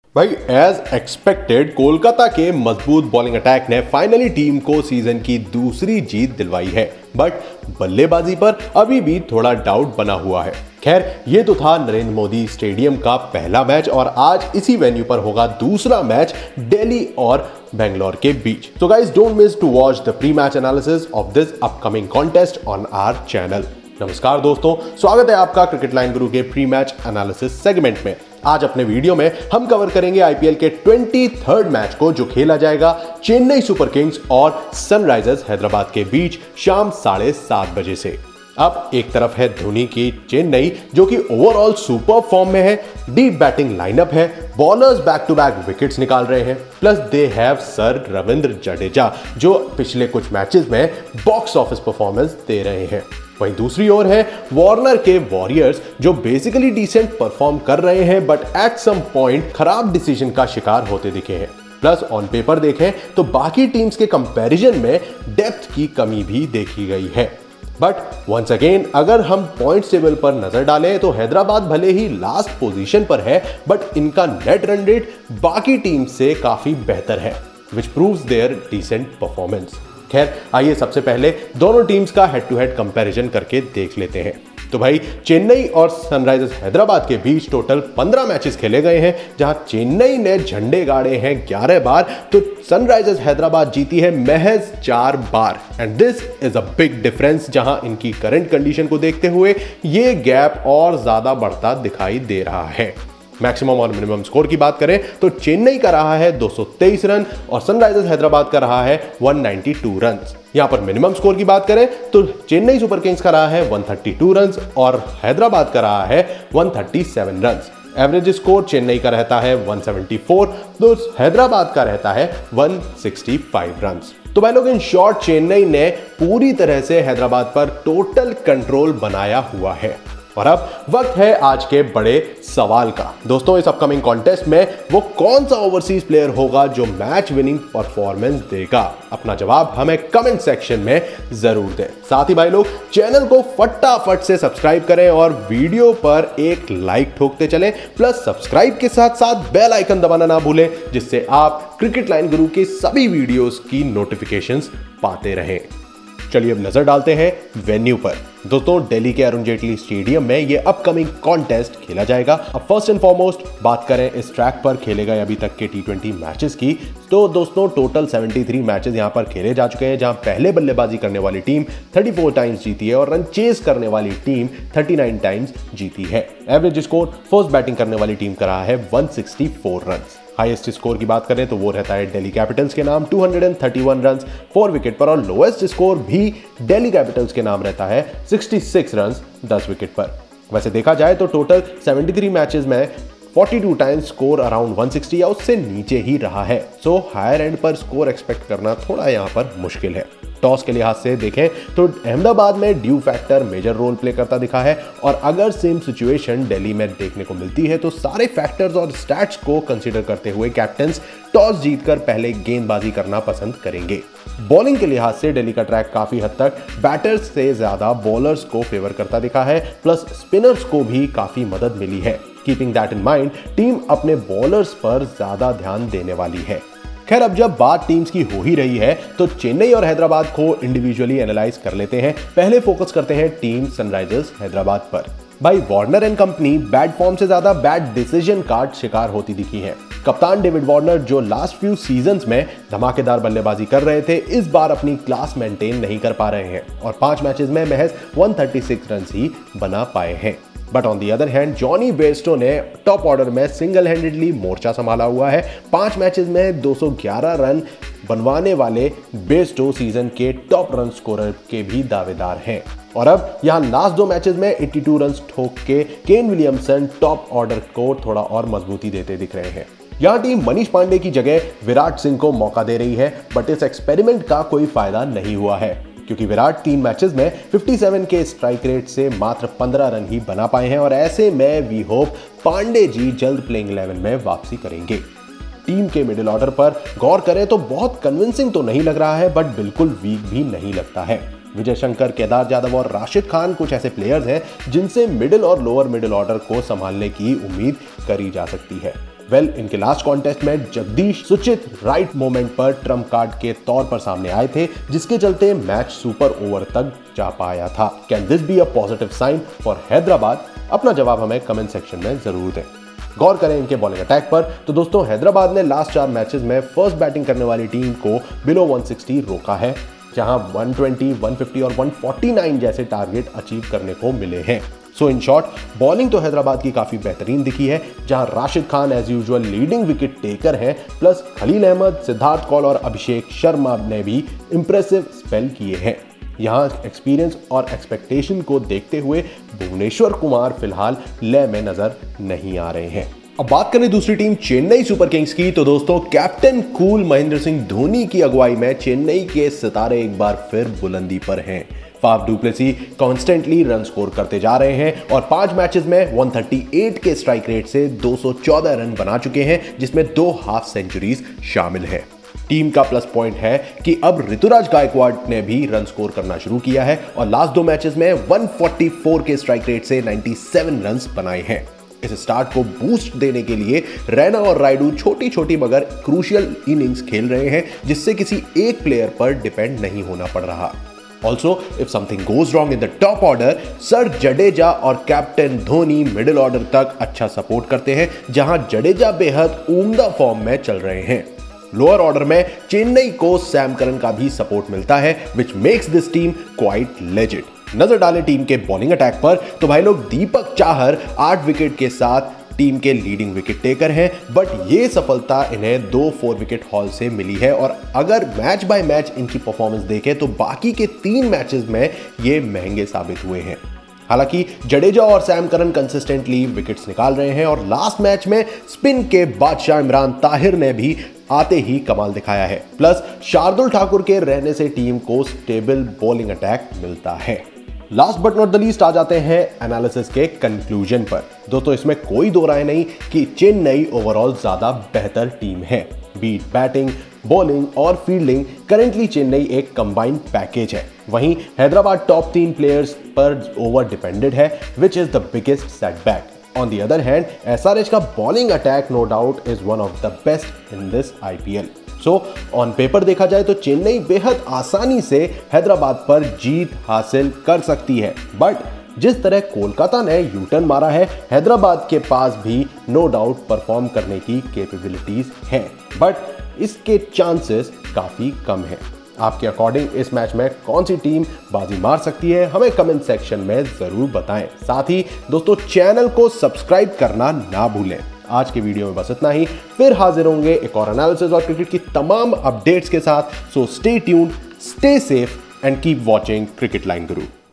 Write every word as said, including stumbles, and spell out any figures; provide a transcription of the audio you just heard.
भाई as expected Kolkata के मजबूत बॉलिंग अटैक ने फाइनली टीम को सीजन की दूसरी जीत दिलवाई है, बट बल्लेबाजी पर अभी भी थोड़ा डाउट बना हुआ है। खैर, ये तो था नरेंद्र मोदी स्टेडियम का पहला मैच और आज इसी वेन्यू पर होगा दूसरा मैच दिल्ली और बेंगलोर के बीच। तो guys, don't miss to watch the pre match analysis of this upcoming contest on our channel. नमस्कार दोस्तों, स्वागत है आपका क्रिकेट लाइन गुरु के प्री मैच एनालिसिस सेगमेंट में। आज अपने वीडियो में हम कवर करेंगे आईपीएल के तेईसवें मैच को, जो खेला जाएगा चेन्नई सुपर किंग्स और सनराइजर्स हैदराबाद के बीच शाम साढ़े सात बजे से। अब एक तरफ है धोनी की चेन्नई, जो कि ओवरऑल सुपर फॉर्म में है, डीप बैटिंग लाइनअप है, bowlers back to back wickets निकाल रहे हैं, plus they have sir Ravindra Jadeja, जो पिछले कुछ मैचेस में बॉक्स ऑफिस परफॉर्मेंस दे रहे हैं। वहीं दूसरी ओर है वार्नर के वॉरियर्स, जो बेसिकली डिसेंट परफॉर्म कर रहे हैं बट एट सम पॉइंट खराब डिसीजन का शिकार होते दिखे हैं। प्लस ऑन पेपर देखें तो बाकी टीम्स के कंपैरिजन में डेप्थ की कमी भी देखी गई है। बट वंस अगेन अगर हम पॉइंट टेबल पर नजर डालें तो हैदराबाद भले ही लास्ट पोजीशन पर है, बट इनका नेट रन रेट बाकी टीम से काफी बेहतर है, which proves their decent performance. खैर, आइए सबसे पहले दोनों टीम्स का हेड टू हेड कंपैरिजन करके देख लेते हैं। तो भाई, चेन्नई और सनराइजर्स हैदराबाद के बीच टोटल पंद्रह मैचेस खेले गए हैं, जहां चेन्नई ने झंडे गाड़े हैं ग्यारह बार, तो सनराइजर्स हैदराबाद जीती है महज चार बार। And this is a big difference, जहां इनकी करंट कंडीशन को देखते हुए ये गैप और ज्यादा बढ़ता दिखाई दे रहा है। मैक्सिमम और मिनिमम स्कोर की बात करें तो चेन्नई का रहा है दो सौ तेईस रन और सनराइजर्स हैदराबाद का रहा है एक सौ बानवे रन। यहां पर मिनिमम स्कोर की बात करें तो चेन्नई सुपर किंग्स का रहा है एक सौ बत्तीस रन और हैदराबाद का रहा है एक सौ सैंतीस रन। एवरेज स्कोर चेन्नई का रहता है एक सौ चौहत्तर, तो हैदराबाद का रहता है एक सौ पैंसठ रन। तो भाई लोग, इन शॉर्ट चेन्नई ने पूरी तरह से हैदराबाद पर टोटल कंट्रोल बनाया हुआ है। और अब वक्त है आज के बड़े सवाल का। दोस्तों, इस अपकमिंग कॉन्टेस्ट में वो कौन सा ओवरसीज प्लेयर होगा जो मैच विनिंग परफॉर्मेंस देगा? अपना जवाब हमें कमेंट सेक्शन में जरूर दें। साथ ही भाई लोग, चैनल को फटाफट से सब्सक्राइब करें और वीडियो पर एक लाइक ठोकते चलें, प्लस सब्सक्राइब के साथ साथ बेल आइकन दबाना ना भूलें, जिससे आप क्रिकेट लाइन गुरु के सभी वीडियोस की नोटिफिकेशंस पाते रहें। चलिए अब नजर डालते हैं वेन्यू पर। दोस्तों, दिल्ली के अरुण जेटली स्टेडियम में ये अपकमिंग कॉन्टेस्ट खेला जाएगा। अब फर्स्ट एंड फॉरमोस्ट बात करें इस ट्रैक पर खेले गए अभी तक के टी ट्वेंटी मैचेस की, तो दोस्तों टोटल तिहत्तर मैचेस यहां पर खेले जा चुके हैं, जहां पहले बल्लेबाजी करने वाली टीम चौंतीस टाइम्स जीती है और रन चेस करने वाली टीम उनतालीस टाइम्स जीती है। एवरेज स्कोर फर्स्ट बैटिंग करने वाली टीम का रहा है एक सौ चौंसठ रन। हाईएस्ट स्कोर की बात करें तो वो रहता है दिल्ली कैपिटल्स के नाम दो सौ इकतीस रन फोर विकेट पर, और लोएस्ट स्कोर भी दिल्ली कैपिटल्स के नाम रहता है छियासठ रन दस विकेट पर। वैसे देखा जाए तो टोटल तिहत्तर मैचेस में बयालीस टाइम्स स्कोर अराउंड एक सौ साठ या उससे नीचे ही रहा है। सो हायर एंड पर स्कोर एक्सपेक्ट करना थोड़ा यहां पर मुश्किल है। टॉस के लिहाज से देखें तो अहमदाबाद में dew factor major role play करता दिखा है, और अगर सेम सिचुएशन दिल्ली में देखने को मिलती है तो सारे फैक्टर्स और स्टैट्स को कंसीडर करते हुए कैप्टन्स टॉस जीतकर पहले गेंदबाजी करना पसंद करेंगे। बॉलिंग के लिहाज से दिल्ली का ट्रैक काफी हद तक बैटर्स से ज्यादा बॉलर्स को फेवर करता दिखा है, प्लस स्पिनर्स को भी काफी मदद मिली है। Keeping that in mind, team अपने बॉलर्स पर ज्यादा ध्यान देने वाली है। खैर, अब जब बात टीम्स की हो ही रही है तो चेन्नई और हैदराबाद को इंडिविजुअली एनालाइज कर लेते हैं। पहले फोकस करते हैं टीम सनराइजर्स हैदराबाद पर। भाई, Warner and company bad form से ज्यादा बैड डिसीजन का शिकार होती दिखी है। कप्तान डेविड वार्नर, जो लास्ट फ्यू सीजन्स में धमाकेदार बल्लेबाजी कर रहे थे, इस बार अपनी क्लास मेंटेन नहीं कर पा रहे हैं और पांच मैचेस में महज एक सौ छत्तीस रन ही बना पाए हैं। But on the other hand, Johnny Bairstow ने टॉप ऑर्डर में सिंगल हैंडेडली मोर्चा संभाला हुआ है। पांच मैचेस में दो सौ ग्यारह रन बनवाने वाले बेयरस्टो सीजन के टॉप रन स्कोरर के भी दावेदार हैं। और अब यहां लास्ट दो मैचेस में बयासी रन ठोक के केन विलियमसन टॉप ऑर्डर को थोड़ा और मजबूती देते दिख रहे हैं। यहां टीम मनीष पांडे की जगह विराट सिंह को मौका दे रही है, बट इस एक्सपेरिमेंट का कोई फायदा नहीं हुआ है, क्योंकि विराट तीन मैचेस में सत्तावन के स्ट्राइक रेट से मात्र पंद्रह रन ही बना पाए हैं, और ऐसे में वी होप पांडे जी जल्द प्लेइंग इलेवन में वापसी करेंगे। टीम के मिडिल ऑर्डर पर गौर करें तो बहुत कन्विंसिंग तो नहीं लग रहा है, बट बिल्कुल वीक भी नहीं लगता है। विजय शंकर, केदार यादव और राशिद खान कुछ ऐसे प्लेयर्स हैं जिनसे मिडिल और लोअर मिडिल ऑर्डर को संभालने की उम्मीद करी जा सकती है। वेल इनके लास्ट कॉन्टेस्ट में जगदीश सुचित राइट मोमेंट पर ट्रम्प कार्ड के तौर पर सामने आए थे, जिसके चलते मैच सुपर ओवर तक जा पाया था। Can this be a positive sign for Hyderabad? अपना जवाब हमें कमेंट सेक्शन में जरूर दें। गौर करें इनके बॉलिंग अटैक पर तो दोस्तों हैदराबाद ने लास्ट चार मैचेस में फर्स्ट बैटिंग करने वाली टीम को बिलो एक सौ साठ रोका है, जहां एक सौ बीस, एक सौ पचास और एक सौ उनचास जैसे टारगेट अचीव करने को मिले हैं। सो इन शॉर्ट बॉलिंग तो हैदराबाद की काफी बेहतरीन दिखी है, जहां Rashid Khan as usual leading wicket taker हैं, प्लस खलील अहमद, सिद्धार्थ कौल और अभिषेक शर्मा ने भी इंप्रेसिव स्पेल किए हैं। यहां एक्सपीरियंस और एक्सपेक्टेशन को देखते हुए भुवनेश्वर कुमार फिलहाल लय में नजर नहीं आ रहे हैं। अब बात करें दूसरी टीम चेन्नई सुपर किंग्स की तो दोस्तों कैप्टन कूल महेंद्र सिंह धोनी की अगुवाई में चेन्नई के सितारे एक बार फिर बुलंदी पर हैं। Faf du Plessis constantly run score करते जा रहे हैं और पांच मैचेस में एक सौ अड़तीस के स्ट्राइक रेट से दो सौ चौदह रन बना चुके हैं, जिसमें दो हाफ सेंचुरीज शामिल है। टीम का प्लस पॉइंट है कि अब ऋतुराज गायकवाड़ ने भी रन स्कोर करना शुरू किया है और लास्ट दो मैचेस में एक सौ चौवालीस के स्ट्राइक रेट से सत्तानवे रन बनाए हैं। इस स्टार्ट को बूस्ट देने के लिए रैना और रायडू छोटी छोटी मगर क्रूशियल इनिंग्स खेल रहे हैं, जिससे किसी एक प्लेयर पर डिपेंड नहीं होना पड़ रहा। Also, if something goes wrong in the top order, sir Jadeja और कैप्टन धोनी मिडिल ऑर्डर तक अच्छा सपोर्ट करते हैं, जहां जडेजा बेहद उम्दा फॉर्म में चल रहे हैं। लोअर ऑर्डर में चेन्नई को सैम करन का भी सपोर्ट मिलता है, which makes this team quite legit। नजर डालें टीम के बॉलिंग अटैक पर तो भाई लोग दीपक चाहर आठ विकेट के साथ टीम के लीडिंग विकेट टेकर हैं, बट ये सफलता इन्हें दो फोर विकेट हॉल से मिली है और अगर मैच बाय मैच इनकी परफॉर्मेंस देखें तो बाकी के तीन मैचेस में ये महंगे साबित हुए हैं। हालांकि जडेजा और सैम करन कंसिस्टेंटली विकेट्स निकाल रहे हैं और लास्ट मैच में स्पिन के बादशाह इमरान ताहिर ने भी आते ही कमाल दिखाया है, प्लस शार्दुल ठाकुर के रहने से टीम को स्टेबल बॉलिंग अटैक मिलता है। Last but not the least आ जाते हैं एनालिसिस के कंक्लूजन पर। दोस्तों इसमें कोई दो राय नहीं कि चेन्नई ओवरऑल ज्यादा बेहतर टीम है। बीट बैटिंग, बॉलिंग और फील्डिंग करेंटली चेन्नई एक कंबाइंड पैकेज है। वहीं हैदराबाद टॉप तीन प्लेयर्स पर ओवर डिपेंडेड है, which is the biggest setback. On the other hand SRH का bowling attack no doubt is one of the best in this IPL. So on paper देखा जाए तो चेन्नई बेहद आसानी से हैदराबाद पर जीत हासिल कर सकती है, बट जिस तरह कोलकाता ने यू टर्न मारा है, हैदराबाद के पास भी नो डाउट परफॉर्म करने की कैपेबिलिटीज हैं, बट इसके चांसेस काफी कम हैं। आपके अकॉर्डिंग इस मैच में कौन सी टीम बाजी मार सकती है, हमें कमेंट सेक्शन में जरूर बताएं। साथ ही दोस्तों चैनल को सब्सक्राइब करना ना भूलें। आज के वीडियो में बस इतना ही, फिर हाजिर होंगे एक और एनालिसिस और क्रिकेट की तमाम अपडेट्स के साथ। So stay tuned, stay safe and keep watching cricket line Guru.